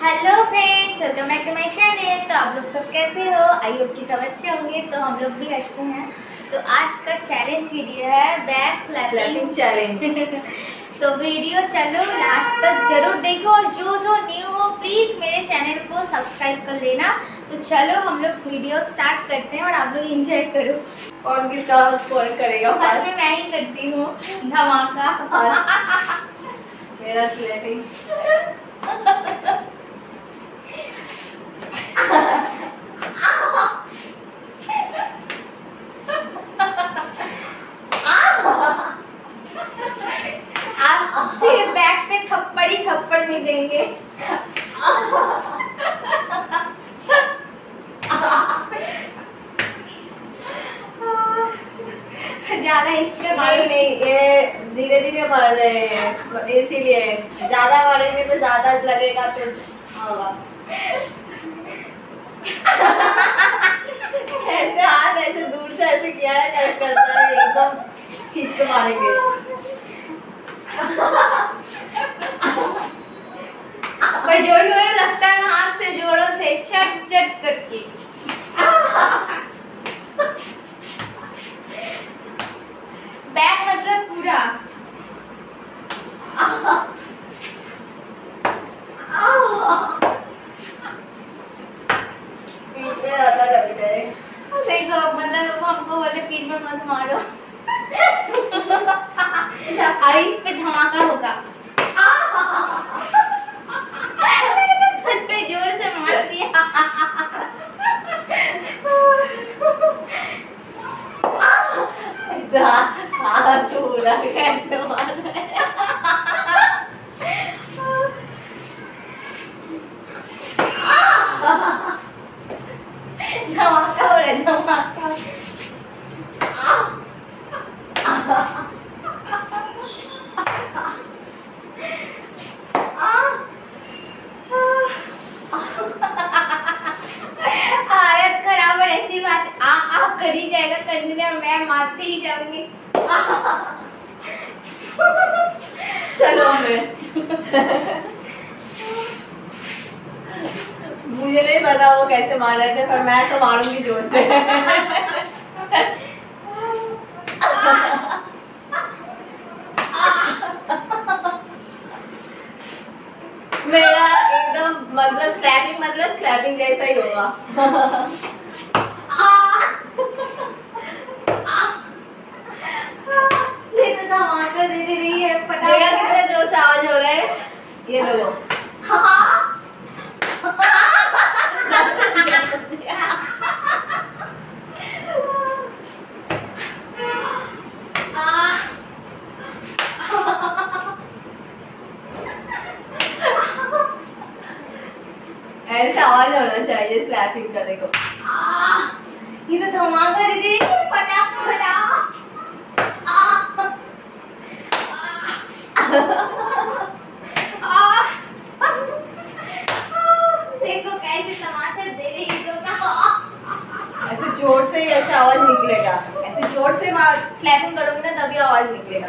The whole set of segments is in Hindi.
Hello friends, welcome back to my channel. तो आप लोग सब कैसे हो? आई होप कि सब अच्छे होंगे। तो हम लोग भी अच्छे हैं। तो आज का चैलेंज वीडियो है बैक स्लैपिंग चैलेंज। तो वीडियो चलो लास्ट तक जरूर देखो और जो न्यू हो प्लीज़ मेरे चैनल को सब्सक्राइब कर लेना। तो चलो हम लोग वीडियो स्टार्ट करते हैं और आप लोग एंजॉय करो। और किसका कौन करेगा? फर्स्ट में मैं ही करती हूँ धमाका। मेरा स्लैपिंग। आज फिर बैक पे थप्पड़ ही थप्पड़ मिलेंगे। ज्यादा इसके नहीं, ये धीरे धीरे बढ़ रहे हैं, इसीलिए ज्यादा बढ़ेंगे तो ज्यादा लगेगा तो होगा। ऐसे हाथ ऐसे दूर से ऐसे किया है, करता है एकदम खींच के मारेंगे। पर जोर लगता है हाथ से जोरों से चट चट करके। बैक मतलब पूरा। पीठ में ज्यादा लग गए। देखो मतलब हमको बोले पीठ में मत मारो। अब इस पे धमाका होगा। मैंने सच में जोर से मार दिया। हाथ पूरा कैसे मार रहे हैं? धमाका हो रहा है, धमाका। हालत खराब और ऐसी बात आप कर ही जाएगा, करने में मैं मारते ही जाऊंगी। चलो मुझे नहीं पता वो कैसे मार रहे थे, पर मैं तो मारूंगी जोर से। मेरा एकदम मतलब स्लैपिंग जैसा ही होगा। ये तो धमाका दे दे रही है मेरा कितना जोर से आवाज हो रहा है, ये लोगों। ऐसे आवाज होना चाहिए स्लैपिंग करने को। ये तो धमाका दे दे रही है, फटा फटा। देखो कैसे तमाशा दे रही है जो ना। ऐसे जोर से ही ऐसे आवाज निकलेगा। ऐसे जोर से स्लैपिंग करोगे ना तभी आवाज निकलेगा।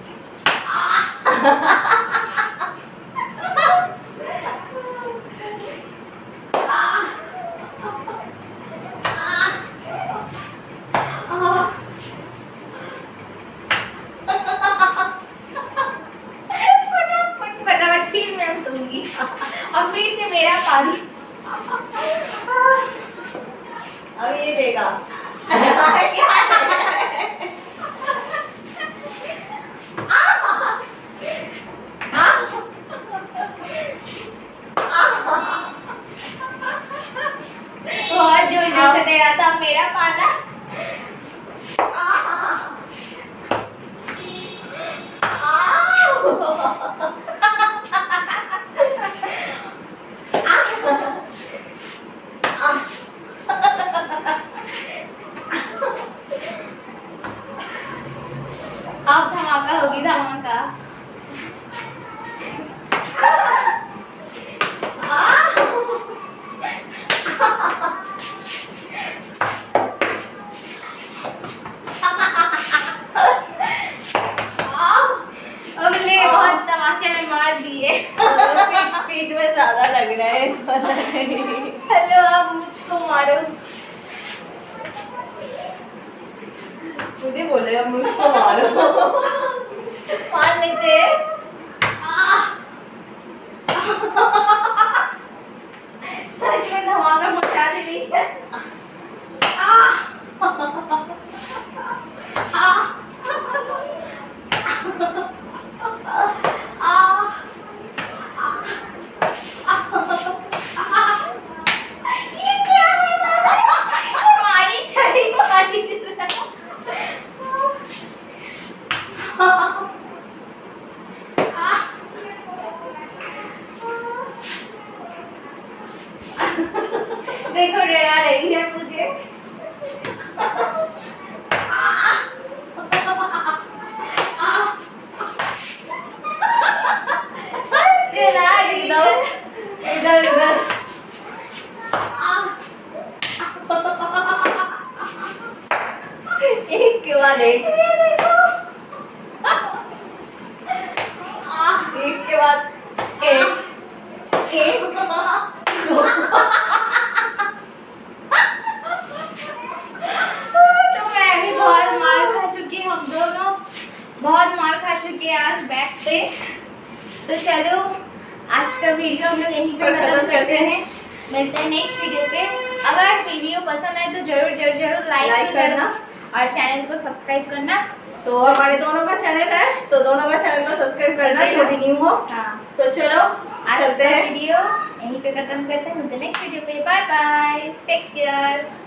फटाफट फिर मैं सूंगी और फिर से मेरा पानी। अब ये देगा। बहुत जोर से दे रहा था मेरा पाला। गए पता नहीं। हेलो आप मुझको मारो। खुद ही बोले अब मुझको मारो। मार लेते सच में धमाका मचा दे रही है। ये क्या है मारी छड़ी मारी। देखो डरा रही है मुझे। डरा रही है। इधर इधर एक के बाद एक, एक के बाद एक, एक तो मैं भी बहुत मार खा चुकी, हम दोनों बहुत मार खा चुके हैं आज बैक पे। तो चलो आज का वीडियो हम लोग यहीं पे खत्म करते हैं। मिलते हैं नेक्स्ट वीडियो पे। अगर वीडियो पसंद आए तो जरूर जरूर जरूर लाइक करना और चैनल को सब्सक्राइब करना। तो हमारे दोनों का चैनल है, तो दोनों का चैनल को सब्सक्राइब करना जो भी न्यू हो। हाँ तो चलो आज चलते का हैं। वीडियो यहीं पे खत्म करते हैं। मिलते हैं नेक्स्ट वीडियो पे। Bye bye, take care.